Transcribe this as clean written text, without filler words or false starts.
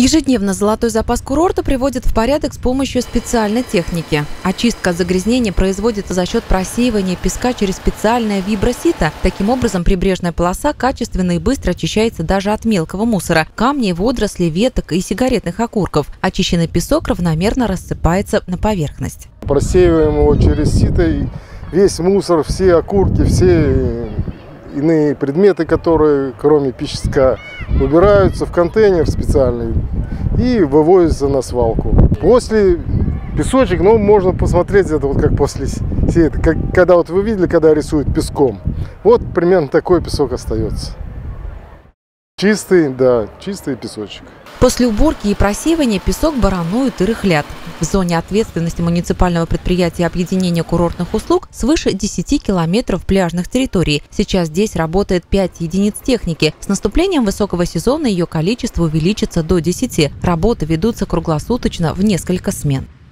Ежедневно золотой запас курорта приводят в порядок с помощью специальной техники. Очистка от загрязнения производится за счет просеивания песка через специальное вибросито. Таким образом, прибрежная полоса качественно и быстро очищается даже от мелкого мусора – камней, водорослей, веток и сигаретных окурков. Очищенный песок равномерно рассыпается на поверхность. Просеиваем его через сито, и весь мусор, все окурки, все иные предметы, которые кроме песка, убираются в контейнер специальный и вывозятся на свалку. После песочек, можно посмотреть это вот как после сети, когда вот вы видели, когда рисуют песком. Вот примерно такой песок остается. Чистый, да, чистый песочек. После уборки и просеивания песок барануют и рыхлят. В зоне ответственности муниципального предприятия объединения курортных услуг свыше 10 километров пляжных территорий. Сейчас здесь работает 5 единиц техники. С наступлением высокого сезона ее количество увеличится до 10. Работы ведутся круглосуточно в несколько смен.